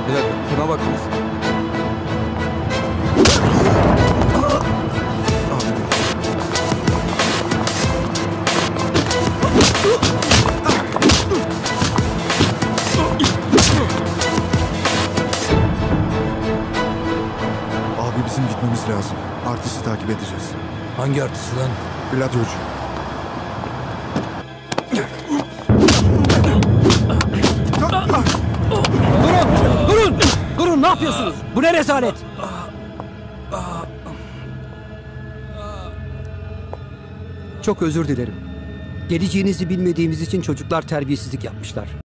Bir dakika, kime baktınız? Abi bizim gitmemiz lazım. Artisti takip edeceğiz. Hangi artisti lan? Gladyocu. Durun! Durun, ne yapıyorsunuz? Bu ne rezalet? Çok özür dilerim. Geleceğinizi bilmediğimiz için çocuklar terbiyesizlik yapmışlar.